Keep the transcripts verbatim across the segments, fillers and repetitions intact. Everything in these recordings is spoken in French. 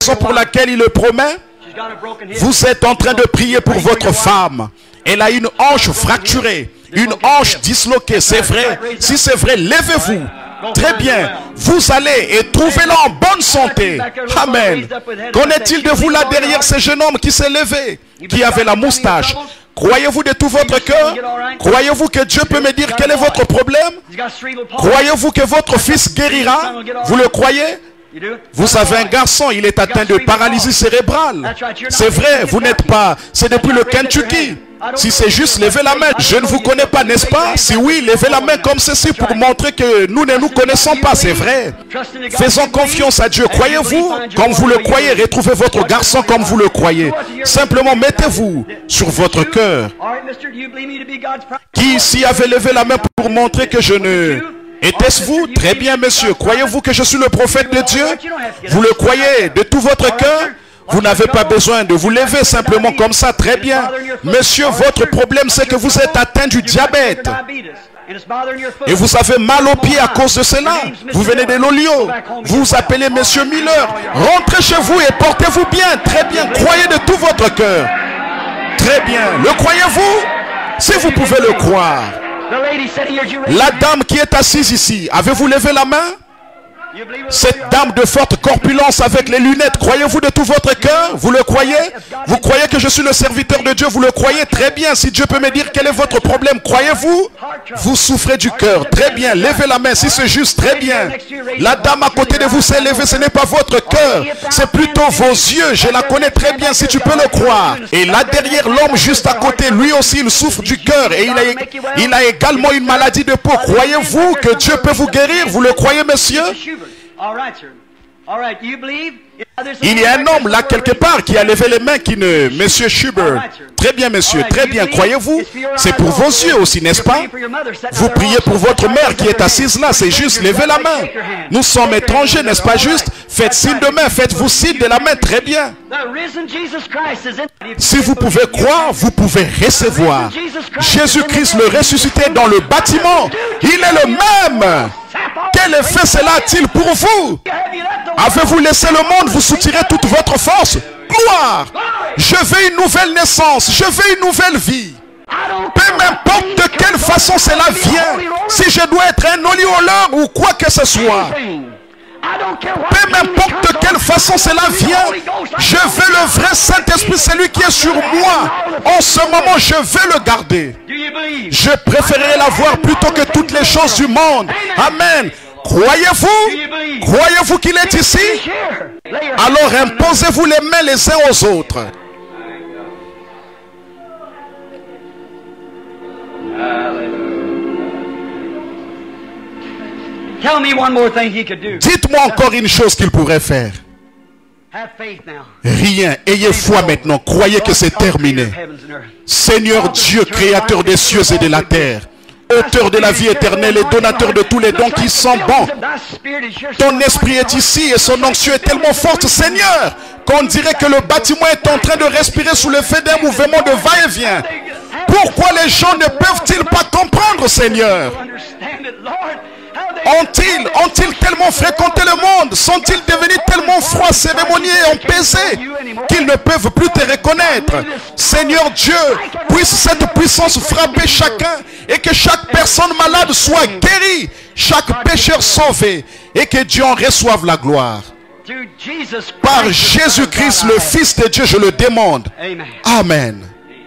raison pour laquelle il le promet. Vous êtes en train de prier pour votre femme. Elle a une hanche fracturée, une hanche disloquée, c'est vrai. Si c'est vrai, levez-vous. Très bien. Vous allez et trouvez-la en bonne santé. Amen. Qu'en est-il de vous là derrière ce jeune homme qui s'est levé, qui avait la moustache? Croyez-vous de tout votre cœur? Croyez-vous que Dieu peut me dire quel est votre problème? Croyez-vous que votre fils guérira? Vous le croyez? Vous avez un garçon, il est atteint de paralysie cérébrale. C'est vrai, vous n'êtes pas... C'est depuis le Kentucky. Si c'est juste, levez la main. Je ne vous connais pas, n'est-ce pas? Si oui, levez la main comme ceci pour montrer que nous ne nous connaissons pas, c'est vrai. Faisons confiance à Dieu. Croyez-vous? Comme vous le croyez, retrouvez votre garçon comme vous le croyez. Simplement, mettez-vous sur votre cœur. Qui ici avait levé la main pour montrer que je ne... Était-ce vous? Très bien, monsieur. Croyez-vous que je suis le prophète de Dieu? Vous le croyez de tout votre cœur? Vous n'avez pas besoin de vous lever simplement comme ça. Très bien. Monsieur, votre problème, c'est que vous êtes atteint du diabète. Et vous avez mal aux pieds à cause de cela. Vous venez de l'Olio. Vous vous appelez monsieur Miller. Rentrez chez vous et portez-vous bien. Très bien. Croyez de tout votre cœur. Très bien. Le croyez-vous? Si vous pouvez le croire. La dame qui est assise ici, avez-vous levé la main? Cette dame de forte corpulence avec les lunettes, croyez-vous de tout votre cœur? Vous le croyez? Vous croyez que je suis le serviteur de Dieu? Vous le croyez? Très bien. Si Dieu peut me dire quel est votre problème, croyez-vous? Vous souffrez du cœur. Très bien. Levez la main. Si c'est juste, très bien. La dame à côté de vous s'est levée. Ce n'est pas votre cœur. C'est plutôt vos yeux. Je la connais très bien, si tu peux le croire. Et là derrière, l'homme juste à côté, lui aussi, il souffre du cœur. Et il a, il a également une maladie de peau. Croyez-vous que Dieu peut vous guérir? Vous le croyez, monsieur? Il y a un homme là quelque part qui a levé les mains qui ne... Monsieur Schubert. Très bien, monsieur. Très bien. Croyez-vous? C'est pour vos yeux aussi, n'est-ce pas? Vous priez pour votre mère qui est assise là. C'est juste. Levez la main. Nous sommes étrangers, n'est-ce pas juste? Faites signe de main. Faites-vous signe de la main. Très bien. Si vous pouvez croire, vous pouvez recevoir. Jésus-Christ le ressuscité dans le bâtiment. Il est le même. Quel effet cela a-t-il pour vous? Avez-vous laissé le monde vous soutirer toute votre force? Gloire! Je veux une nouvelle naissance. Je veux une nouvelle vie. Peu m'importe de quelle façon cela vient. Si je dois être un oliooleur ou quoi que ce soit. Peu m'importe de quelle façon cela vient. Je veux le vrai Saint-Esprit, celui qui est sur moi. En ce moment, je veux le garder. Je préférerais l'avoir plutôt que toutes les choses du monde. Amen. Croyez-vous? Croyez-vous qu'il est ici? Alors imposez-vous les mains les uns aux autres. Dites-moi encore une chose qu'il pourrait faire. Rien. Ayez foi maintenant. Croyez que c'est terminé. Seigneur Dieu, créateur des cieux et de la terre, auteur de la vie éternelle et donateur de tous les dons qui sont bons. Ton esprit est ici et son onction est tellement forte, Seigneur, qu'on dirait que le bâtiment est en train de respirer sous l'effet d'un mouvement de va-et-vient. Pourquoi les gens ne peuvent-ils pas comprendre, Seigneur? Ont-ils ont-ils tellement fréquenté le monde? Sont-ils devenus tellement froids, cérémonieux et empesés qu'ils ne peuvent plus te reconnaître? Seigneur Dieu, puisse cette puissance frapper chacun et que chaque personne malade soit guérie, chaque pécheur sauvé et que Dieu en reçoive la gloire. Par Jésus-Christ, le Fils de Dieu, je le demande. Amen.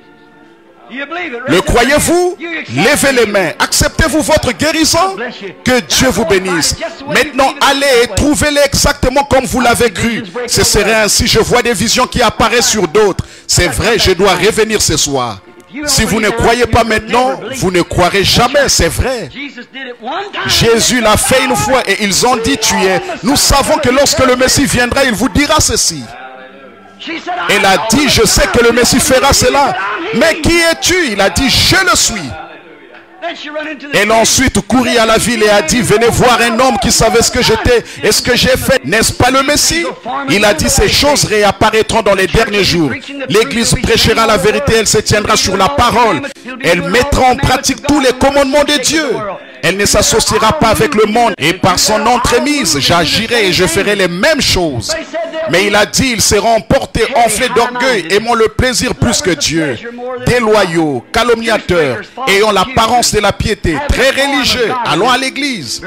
Le croyez-vous? Levez les mains. Acceptez-vous votre guérison? Que Dieu vous bénisse. Maintenant, allez et trouvez-les exactement comme vous l'avez cru. Ce serait ainsi. Je vois des visions qui apparaissent sur d'autres. C'est vrai, je dois revenir ce soir. Si vous ne croyez pas maintenant, vous ne croirez jamais, c'est vrai. Jésus l'a fait une fois et ils ont dit tu es. Nous savons que lorsque le Messie viendra, il vous dira ceci. Elle a dit, je sais que le Messie fera cela. Mais qui es-tu? Il a dit, je le suis. Elle a ensuite couru à la ville et a dit, venez voir un homme qui savait ce que j'étais et ce que j'ai fait. N'est-ce pas le Messie? Il a dit, ces choses réapparaîtront dans les derniers jours. L'Église prêchera la vérité, elle se tiendra sur la parole. Elle mettra en pratique tous les commandements de Dieu. Elle ne s'associera pas avec le monde et par son entremise, j'agirai et je ferai les mêmes choses. Mais il a dit, ils seront emportés, enflés d'orgueil, aimant le plaisir plus que Dieu, déloyaux, calomniateurs, ayant l'apparence de la piété, très religieux, allons à l'église,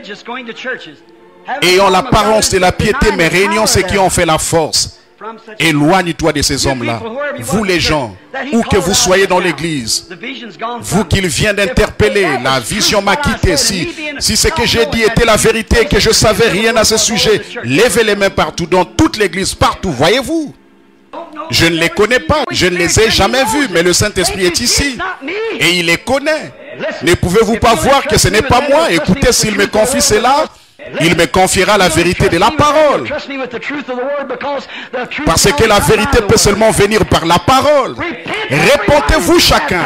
ayant l'apparence de la piété, mais réunions ceux qui ont fait la force. Éloigne-toi de ces hommes-là. Vous les gens, où que vous soyez dans l'église, vous qu'il vient d'interpeller, la vision m'a quitté. Si, si ce que j'ai dit était la vérité et que je savais rien à ce sujet, levez les mains partout, dans toute l'église, partout, voyez-vous. Je ne les connais pas, je ne les ai jamais vus, mais le Saint-Esprit est ici et il les connaît. Ne pouvez-vous pas voir que ce n'est pas moi? Écoutez, s'il me confie cela, il me confiera la vérité de la parole. Parce que la vérité peut seulement venir par la parole. Répentez-vous chacun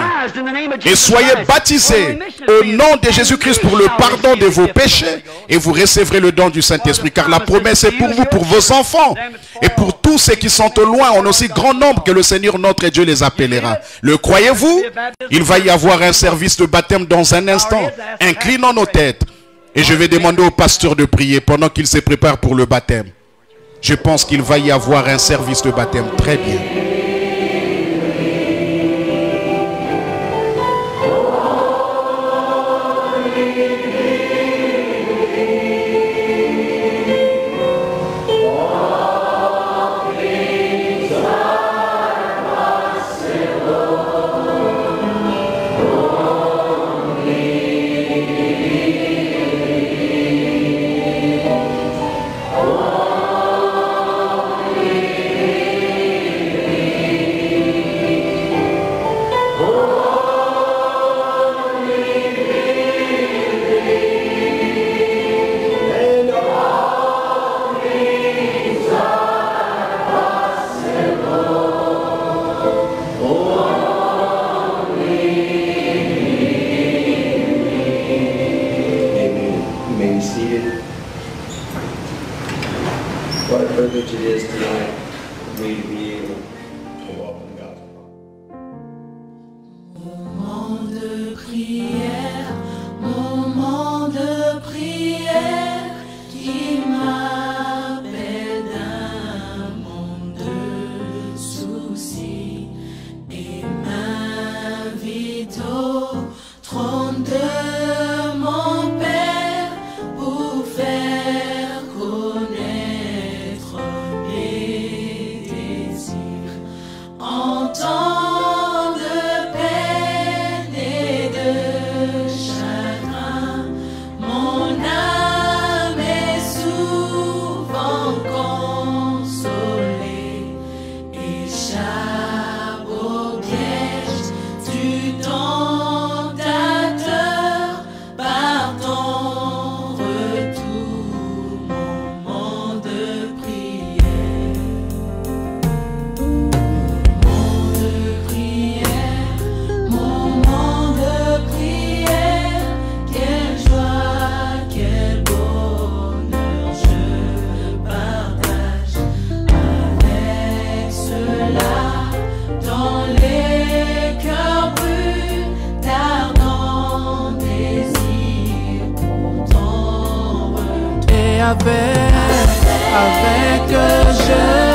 et soyez baptisés au nom de Jésus-Christ pour le pardon de vos péchés et vous recevrez le don du Saint-Esprit. Car la promesse est pour vous, pour vos enfants et pour tous ceux qui sont au loin en aussi grand nombre que le Seigneur notre Dieu les appellera. Le croyez-vous? Il va y avoir un service de baptême dans un instant. Inclinons nos têtes. Et je vais demander au pasteur de prier pendant qu'il se prépare pour le baptême. Je pense qu'il va y avoir un service de baptême. Très bien. Avec, avec je